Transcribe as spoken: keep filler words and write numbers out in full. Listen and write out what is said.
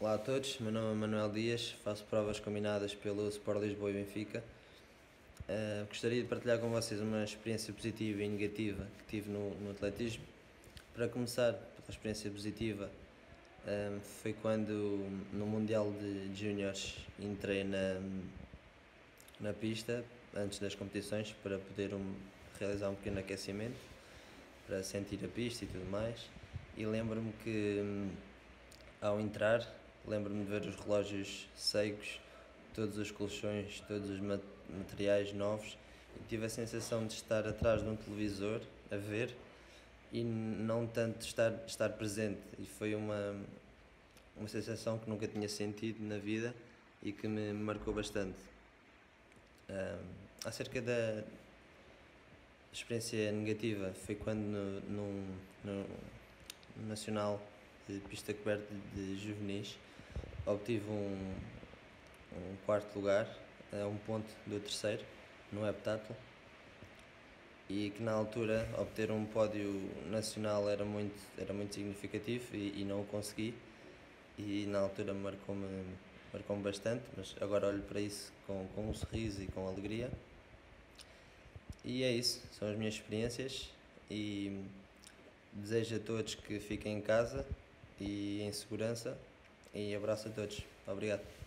Olá a todos, meu nome é Manuel Dias, faço provas combinadas pelo Sport Lisboa e Benfica. Uh, gostaria de partilhar com vocês uma experiência positiva e negativa que tive no, no atletismo. Para começar, pela experiência positiva, um, foi quando no Mundial de Júniores entrei na, na pista antes das competições para poder um, realizar um pequeno aquecimento, para sentir a pista e tudo mais. E lembro-me que um, ao entrar, lembro-me de ver os relógios secos, todos os colchões, todos os materiais novos, e tive a sensação de estar atrás de um televisor a ver e não tanto de estar, estar presente. E foi uma, uma sensação que nunca tinha sentido na vida e que me marcou bastante. Um, acerca da experiência negativa, foi quando no, no, no Nacional de Pista Coberta de Juvenis obtive um, um quarto lugar, a um ponto do terceiro, no heptatlo, e que na altura obter um pódio nacional era muito, era muito significativo e, e não o consegui, e na altura marcou-me marcou-me bastante, mas agora olho para isso com, com um sorriso e com alegria. E é isso, são as minhas experiências e desejo a todos que fiquem em casa e em segurança, e abraço a todos. Obrigado.